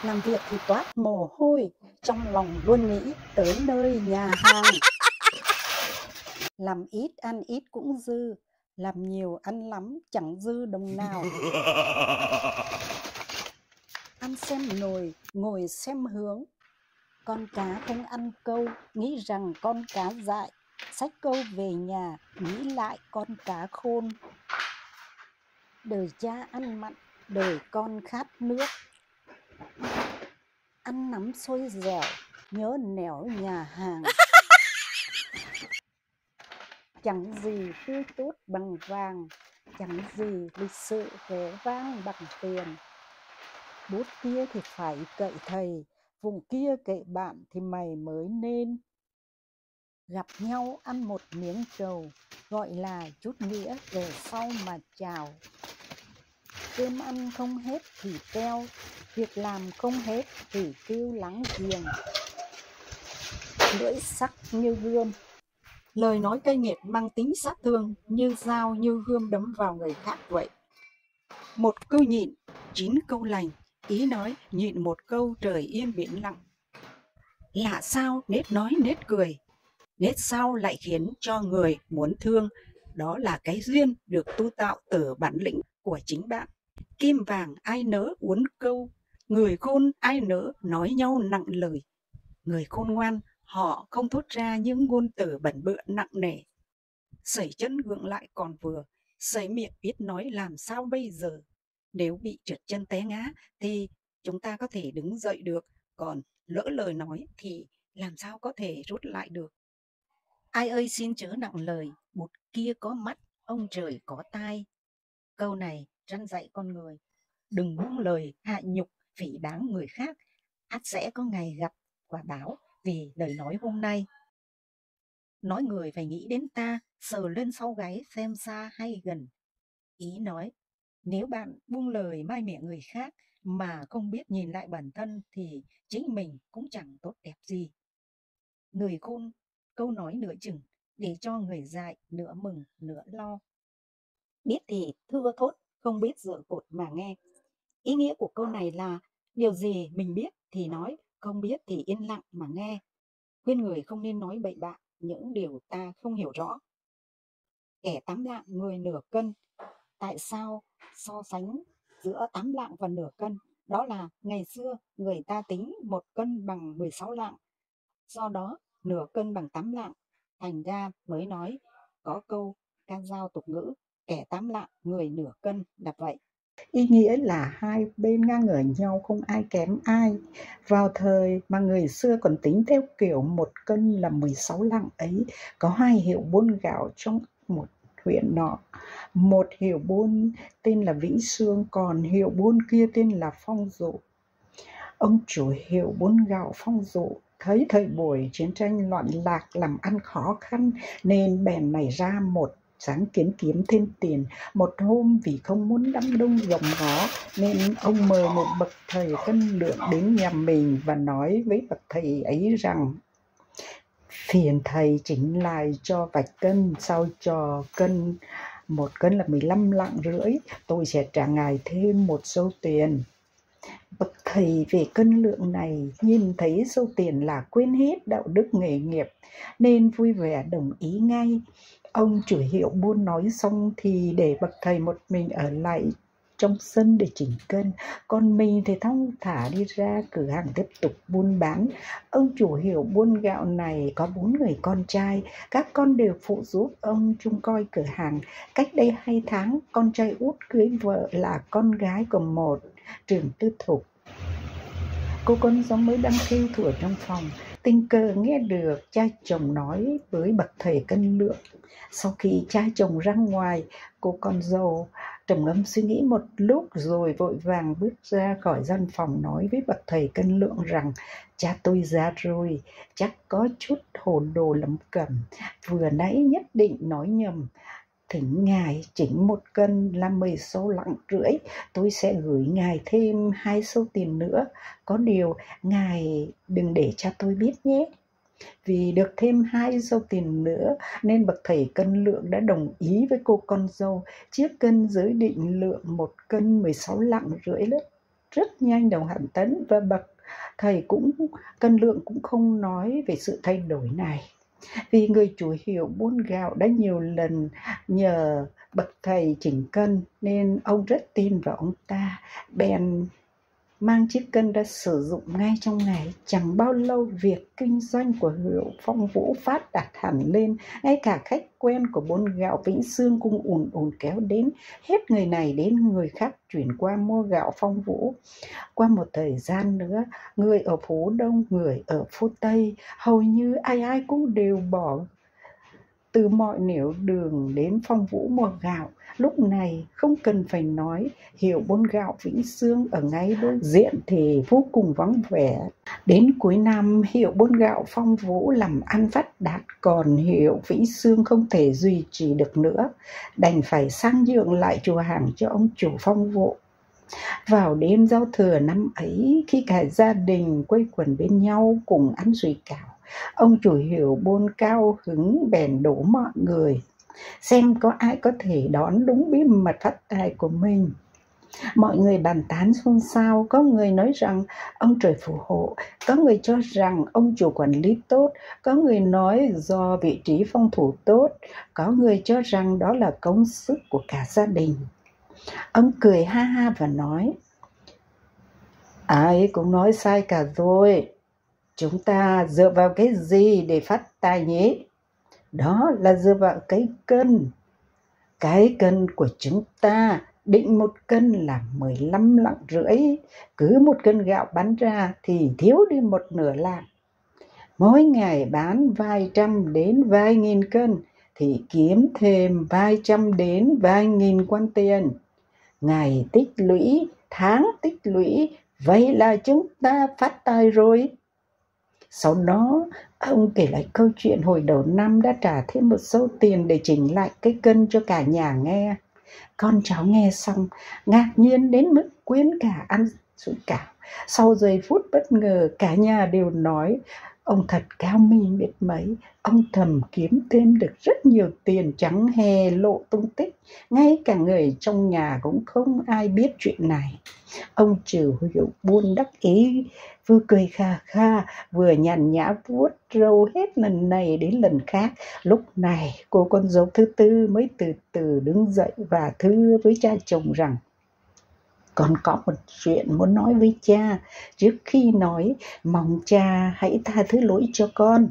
Làm việc thì toát mồ hôi, trong lòng luôn nghĩ tới nơi nhà hàng. Làm ít ăn ít cũng dư, làm nhiều ăn lắm chẳng dư đồng nào. Ăn xem nồi, ngồi xem hướng. Con cá không ăn câu, nghĩ rằng con cá dại. Xách câu về nhà, nghĩ lại con cá khôn. Đời cha ăn mặn, đời con khát nước. Ăn nắm xôi dẻo, nhớ nẻo nhà hàng. Chẳng gì tươi tốt bằng vàng, chẳng gì lịch sự vẻ vang bằng tiền. Bút kia thì phải cậy thầy, vùng kia cậy bạn thì mày mới nên. Gặp nhau ăn một miếng trầu, gọi là chút nghĩa về sau mà chào. Cơm ăn không hết thì teo, việc làm không hết thì kêu láng giềng. Lưỡi sắc như gươm, lời nói cay nghiệt mang tính sát thương, như dao như gươm đấm vào người khác vậy. Một câu nhịn, 9 câu lành, ý nói nhịn một câu trời yên biển lặng. Lạ sao nết nói nết cười, nết sao lại khiến cho người muốn thương, đó là cái duyên được tu tạo từ bản lĩnh của chính bạn. Kim vàng ai nỡ uốn câu, người khôn ai nỡ nói nhau nặng lời. Người khôn ngoan họ không thốt ra những ngôn từ bẩn bựa nặng nề. Sẩy chân gượng lại còn vừa, sẩy miệng biết nói làm sao bây giờ. Nếu bị trượt chân té ngã thì chúng ta có thể đứng dậy được, còn lỡ lời nói thì làm sao có thể rút lại được. Ai ơi xin chớ nặng lời, bụt kia có mắt, ông trời có tai. Câu này răn dạy con người, đừng buông lời hạ nhục phỉ báng người khác, ắt sẽ có ngày gặp quả báo vì lời nói hôm nay. Nói người phải nghĩ đến ta, sờ lên sau gáy xem xa hay gần. Ý nói, nếu bạn buông lời mai mẹ người khác mà không biết nhìn lại bản thân thì chính mình cũng chẳng tốt đẹp gì. Người khôn, câu nói nửa chừng, để cho người dại nửa mừng nửa lo. Biết thì thưa thốt, không biết dở cột mà nghe. Ý nghĩa của câu này là điều gì mình biết thì nói, không biết thì yên lặng mà nghe. Khuyên người không nên nói bậy bạ những điều ta không hiểu rõ. Kẻ 8 lạng người nửa cân. Tại sao so sánh giữa 8 lạng và nửa cân? Đó là ngày xưa người ta tính 1 cân bằng 16 lạng. Do đó nửa cân bằng 8 lạng. Thành ra mới nói có câu ca dao tục ngữ, kẻ 8 lạng người nửa cân là vậy. Ý nghĩa là hai bên ngang ngửa nhau, không ai kém ai. Vào thời mà người xưa còn tính theo kiểu 1 cân là 16 lạng ấy, có 2 hiệu buôn gạo trong một huyện nọ. Một hiệu buôn tên là Vĩ Xương, còn hiệu buôn kia tên là Phong Dụ. Ông chủ hiệu buôn gạo Phong Dụ thấy thời buổi chiến tranh loạn lạc làm ăn khó khăn nên bèn nảy ra một sáng kiến kiếm thêm tiền. Một hôm vì không muốn đám đông gom ngó nên ông mời một bậc thầy cân lượng đến nhà mình và nói với bậc thầy ấy rằng: phiền thầy chỉnh lại cho vạch cân sao cho cân 1 cân là 15 lạng rưỡi, tôi sẽ trả ngài thêm một xu tiền. Bậc thầy về cân lượng này nhìn thấy xu tiền là quên hết đạo đức nghề nghiệp nên vui vẻ đồng ý ngay. Ông chủ hiệu buôn nói xong thì để bậc thầy một mình ở lại trong sân để chỉnh cân, còn mình thì thong thả đi ra cửa hàng tiếp tục buôn bán. Ông chủ hiệu buôn gạo này có 4 người con trai, các con đều phụ giúp ông trông coi cửa hàng. Cách đây 2 tháng, con trai út cưới vợ là con gái của một trường tư thục. Cô con dâu mới đang kêu thủa trong phòng, tình cờ nghe được cha chồng nói với bậc thầy cân lượng. Sau khi cha chồng ra ngoài, cô con dâu trầm ngâm suy nghĩ một lúc rồi vội vàng bước ra khỏi gian phòng nói với bậc thầy cân lượng rằng: cha tôi già rồi, chắc có chút hồn đồ lẩm cẩm, vừa nãy nhất định nói nhầm. Thỉnh ngài chỉnh 1 cân là 16 lạng rưỡi, tôi sẽ gửi ngài thêm 2 xu tiền nữa. Có điều ngài đừng để cha tôi biết nhé. Vì được thêm 2 xu tiền nữa nên bậc thầy cân lượng đã đồng ý với cô con dâu. Chiếc cân giới định lượng 1 cân 16 lạng rưỡi rất nhanh đồng hẳn tấn, và bậc thầy cũng cân lượng cũng không nói về sự thay đổi này. Vì người chủ hiệu buôn gạo đã nhiều lần nhờ bậc thầy chỉnh cân nên ông rất tin vào ông ta, bèn mang chiếc cân ra sử dụng ngay trong ngày. Chẳng bao lâu việc kinh doanh của hiệu Phong Vũ phát đạt hẳn lên, ngay cả khách quen của buôn gạo Vĩnh Sương cũng ùn ùn kéo đến, hết người này đến người khác chuyển qua mua gạo Phong Vũ. Qua một thời gian nữa, người ở phố Đông, người ở phố Tây, hầu như ai ai cũng đều bỏ từ mọi nẻo đường đến Phong Vũ mua gạo. Lúc này không cần phải nói, hiệu buôn gạo Vĩnh Sương ở ngay đối diện thì vô cùng vắng vẻ. Đến cuối năm, hiệu buôn gạo Phong Vũ làm ăn phát đạt, còn hiệu Vĩnh Sương không thể duy trì được nữa, đành phải sang nhượng lại chùa hàng cho ông chủ Phong Vũ. Vào đêm giao thừa năm ấy, khi cả gia đình quây quần bên nhau cùng ăn sủi cảo, ông chủ hiệu buôn cao hứng bèn đổ mọi người xem có ai có thể đón đúng bí mật phát tài của mình. Mọi người bàn tán xôn xao, có người nói rằng ông trời phù hộ, có người cho rằng ông chủ quản lý tốt, có người nói do vị trí phong thủ tốt, có người cho rằng đó là công sức của cả gia đình. Ông cười ha ha và nói: ai cũng nói sai cả rồi. Chúng ta dựa vào cái gì để phát tài nhỉ? Đó là dựa vào cái cân. Cái cân của chúng ta định một cân là 15 lạng rưỡi. Cứ một cân gạo bán ra thì thiếu đi một nửa lạng. Mỗi ngày bán vài trăm đến vài nghìn cân thì kiếm thêm vài trăm đến vài nghìn quan tiền. Ngày tích lũy, tháng tích lũy, vậy là chúng ta phát tài rồi. Sau đó, ông kể lại câu chuyện hồi đầu năm đã trả thêm một số tiền để chỉnh lại cái cân cho cả nhà nghe. Con cháu nghe xong, ngạc nhiên đến mức quên cả ăn sủi cảo. Sau giây phút bất ngờ, cả nhà đều nói ông thật cao minh biết mấy. Ông thầm kiếm thêm được rất nhiều tiền chẳng hề lộ tung tích. Ngay cả người trong nhà cũng không ai biết chuyện này. Ông chủ hiệu buôn đắc ý, vừa cười kha kha, vừa nhàn nhã vuốt râu hết lần này đến lần khác. Lúc này, cô con dâu thứ tư mới từ từ đứng dậy và thưa với cha chồng rằng: con có một chuyện muốn nói với cha. Trước khi nói, mong cha hãy tha thứ lỗi cho con.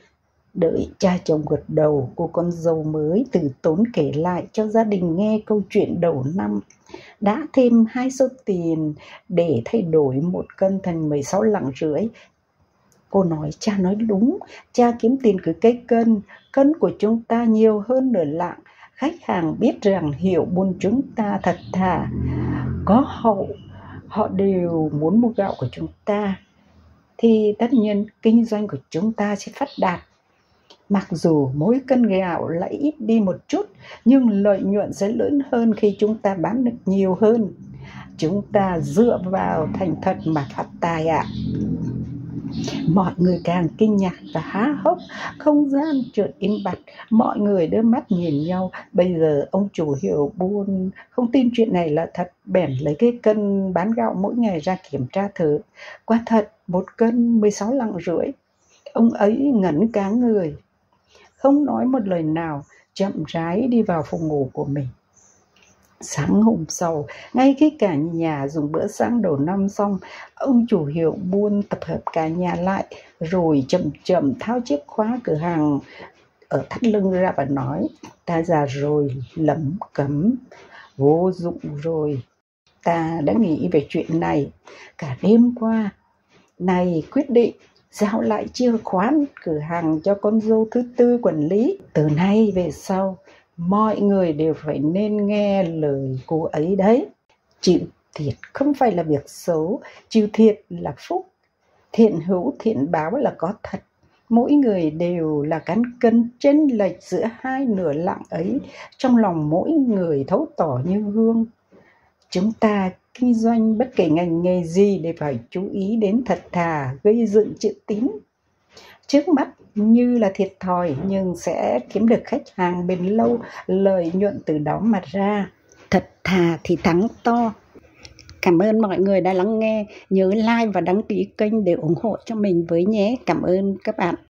Đợi cha chồng gật đầu, cô con dâu mới từ tốn kể lại cho gia đình nghe câu chuyện đầu năm. Đã thêm 2 số tiền để thay đổi một cân thành 16 lạng rưỡi. Cô nói: cha nói đúng, cha kiếm tiền từ cái cân của chúng ta nhiều hơn nửa lạng. Khách hàng biết rằng hiệu buôn chúng ta thật thà, có hậu, họ đều muốn mua gạo của chúng ta, thì tất nhiên kinh doanh của chúng ta sẽ phát đạt. Mặc dù mỗi cân gạo lại ít đi một chút, nhưng lợi nhuận sẽ lớn hơn khi chúng ta bán được nhiều hơn. Chúng ta dựa vào thành thật mà phát tài ạ. Mọi người càng kinh ngạc và há hốc, không gian chợt im bặt, mọi người đưa mắt nhìn nhau. Bây giờ ông chủ hiệu buôn không tin chuyện này là thật, bèn lấy cái cân bán gạo mỗi ngày ra kiểm tra thử. Quả thật, một cân 16 lạng rưỡi. Ông ấy ngẩn cả người, không nói một lời nào, chậm rãi đi vào phòng ngủ của mình. Sáng hôm sau, ngay khi cả nhà dùng bữa sáng đầu năm xong, ông chủ hiệu buôn tập hợp cả nhà lại, rồi chậm chậm tháo chiếc khóa cửa hàng ở thắt lưng ra và nói: ta già rồi, lẩm cẩm, vô dụng rồi. Ta đã nghĩ về chuyện này cả đêm qua. Này quyết định giao lại chìa khóa cửa hàng cho con dâu thứ tư quản lý. Từ nay về sau, mọi người đều phải nên nghe lời cô ấy đấy. Chịu thiệt không phải là việc xấu, chịu thiệt là phúc. Thiện hữu thiện báo là có thật. Mỗi người đều là cán cân chênh lệch giữa hai nửa lạng ấy, trong lòng mỗi người thấu tỏ như gương. Chúng ta kinh doanh bất kể ngành nghề gì đều phải chú ý đến thật thà, gây dựng chữ tín. Trước mắt như là thiệt thòi nhưng sẽ kiếm được khách hàng bền lâu, lợi nhuận từ đó mà ra. Thật thà thì thắng to. Cảm ơn mọi người đã lắng nghe. Nhớ like và đăng ký kênh để ủng hộ cho mình với nhé. Cảm ơn các bạn.